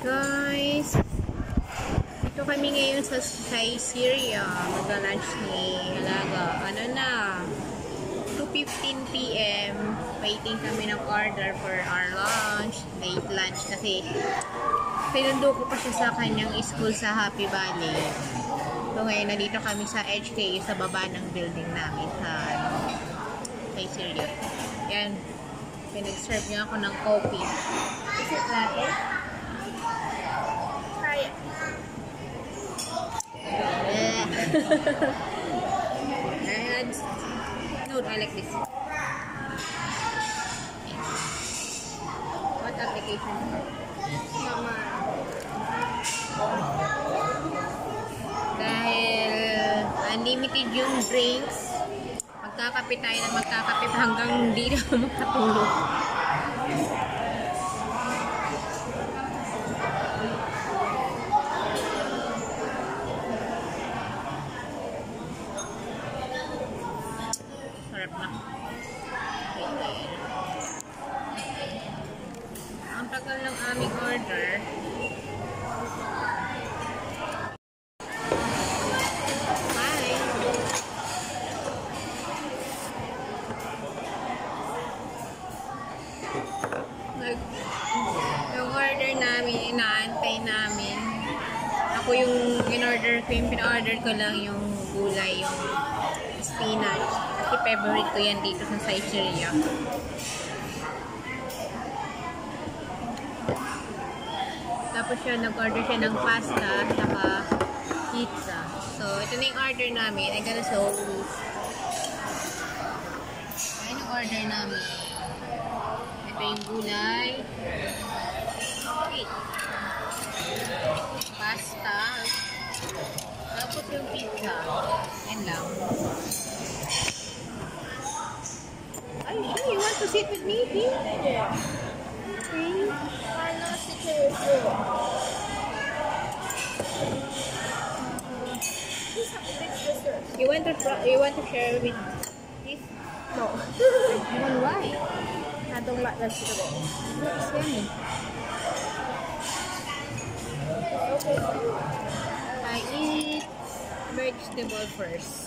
Guys, ito kami ngayon sa Syria. Magla-lunch ni Alaga. Ano na? 2:15 PM. Waiting kami ng order for our lunch. Late lunch kasi pinundo ko pa siya sa kanyang school sa Happy Valley. So ngayon, nandito kami sa HK sa baba ng building namin sa Syria. Yan. Pinag-serve niya ako ng coffee. Is it latte? Try it. And no, I like this. What application? Mama. Dahil unlimited yung drinks, magkakape tayo na magkakape hanggang hindi na makatulog. Sarap na. Ang tagal ng aming order. Yung order namin, inaantay namin. Ako yung in-order ko, yung pin-order ko lang yung gulay, yung spinach. Kasi favorite ko yan dito sa Syria. Tapos siya, nag-order siya ng pasta, saka pizza. So, ito na yung order namin. I'm gonna show you. Ayan yung order namin. Ito yung gulay. Okay. Pasta. Tapos yung pizza. Yan lang. Ay, you want to sit with me, please? Yeah. Okay. I'm not sitting with you. You want to share with this? No. Why? I don't like vegetables. It's yummy. Okay. I eat vegetable first.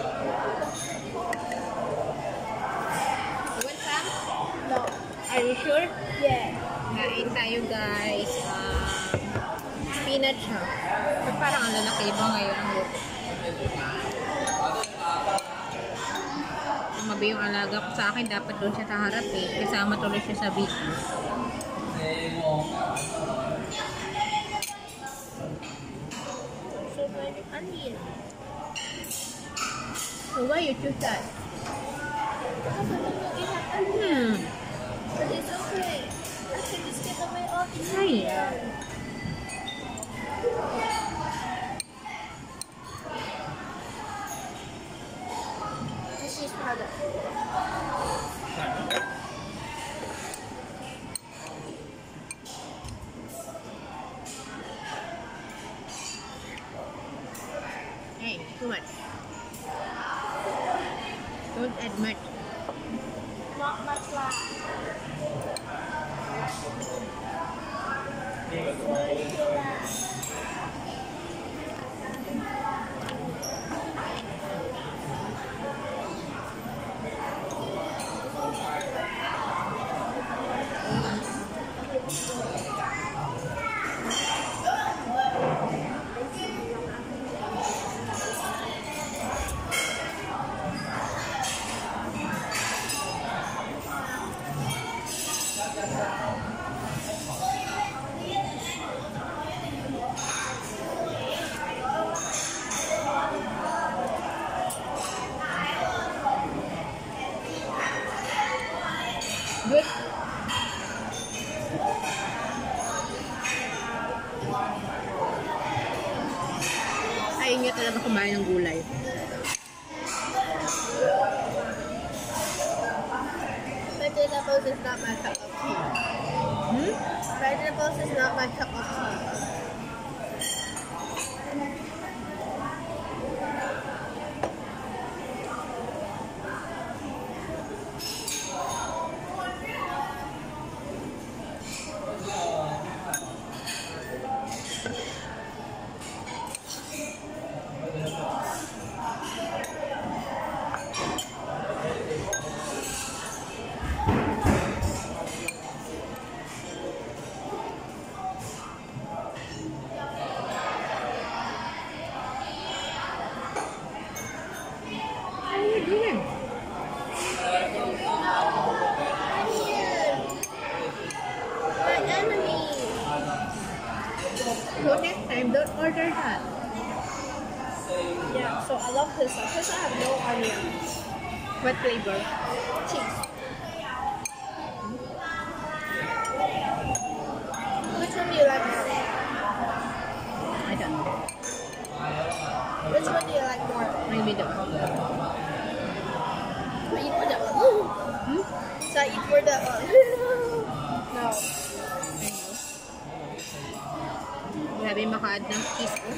You want some? No. Are you sure? Yeah. Kain tayo guys. Spinach ha. Parang ang lalaki ba ngayon ang buko? Tumabi yung alaga ko sa akin. Dapat doon siya taharap eh. Kasama tuloy siya sa video. So many onion. So why you choose that? Because I don't know it has onion. But it's okay. I can just get away all the onion. This is powder. Hey, too much. Don't add much. Not much last. Good. Ayaw niya talaga kumain ng gulay. Vegetables is not my cup of tea. Vegetables is not my cup of tea. So next time, don't order that. Yeah, so I love pizza. Pizza have no onion. What flavor? Cheese. Which one do you like more? I don't know. Which one do you like more? Maybe the I eat for that one. Hmm? So I eat for that one. No. Grabe maka-add ng cheese ko.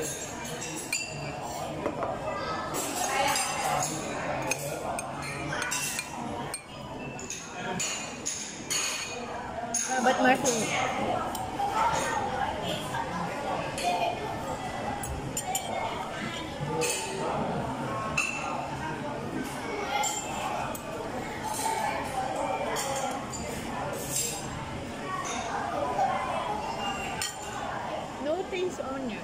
But mushroom. No taste onion.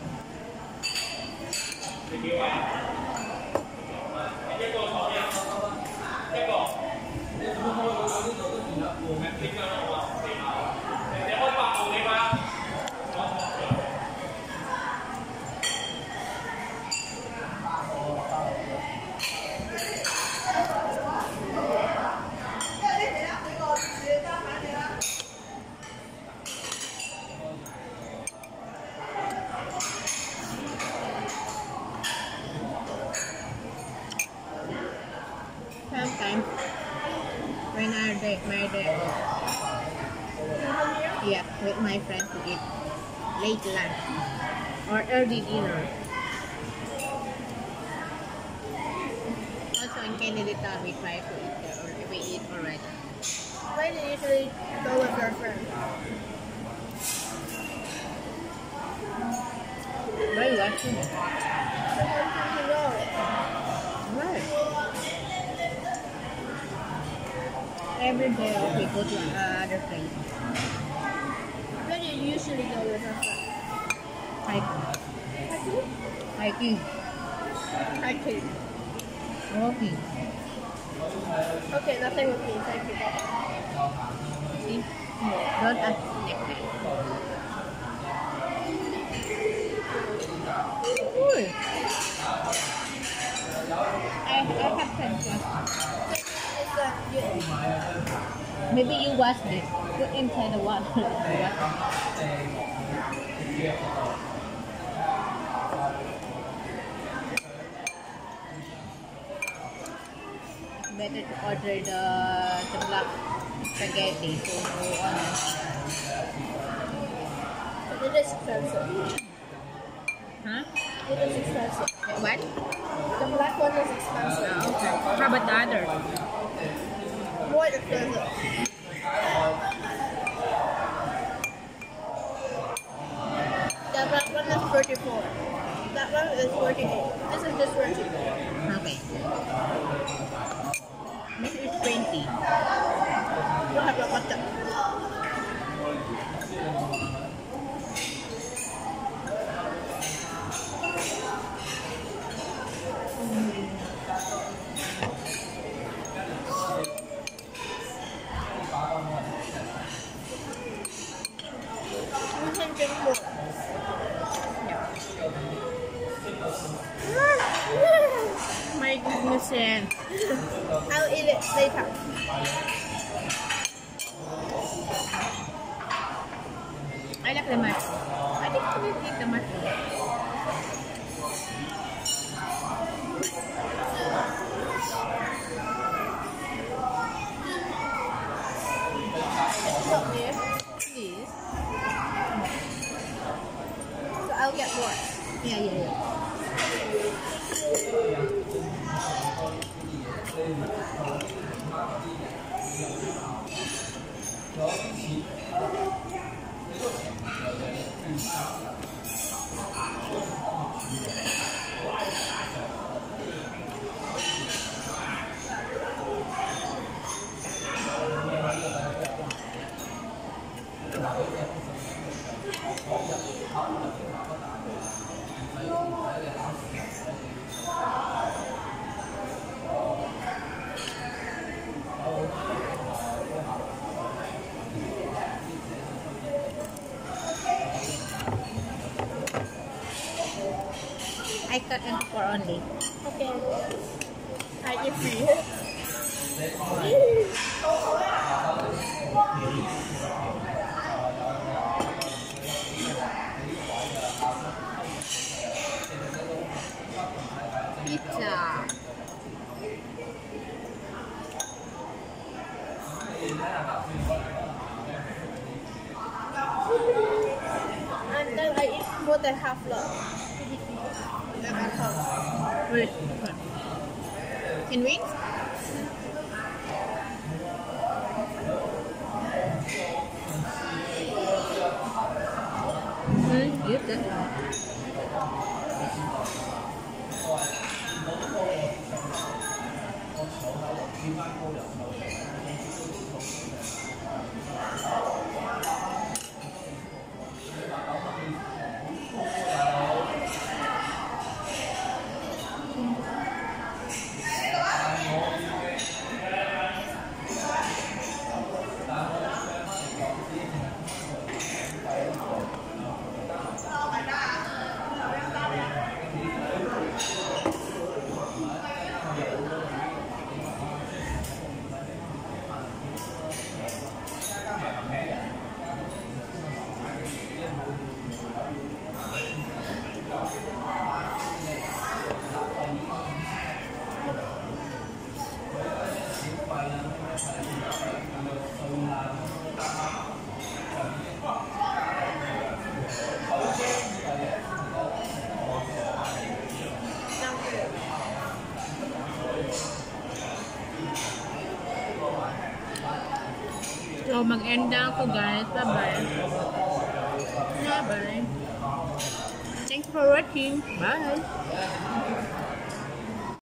Sometimes when my day off, yeah, with my friends to eat late lunch or early dinner. Also in Kennedy Town, we try to eat there or we eat already. Why do you usually go with your friends? Why watching? Right. Every day we go to other place. Where do you usually go with your friends? Hiking. Hiking? Hiking. Hiking. Walking. Okay, nothing with me. Thank you. See? Don't ask next time. Uy. I have sensor. Is that you? Maybe you wash this. Put inside the water. Better to order the black spaghetti. So But it is expensive. huh? It is expensive. What? The black one is expensive. Okay. How about the other? More expensive. The black one is 44. That one is 48. This is just 40. Okay. This is 20. You have a butter. You can drink more. My goodness, eh. I'll eat it later. I like the mushroom. I think I will eat the mushroom. Help me. Please. So I'll get more. Yeah. I cut into 4 only. Okay. I eat 3. Pizza. And then I eat more than half love. Wait. In wings? Good. So, mag-end na ako guys. Bye-bye. Bye-bye. Thanks for watching. Bye.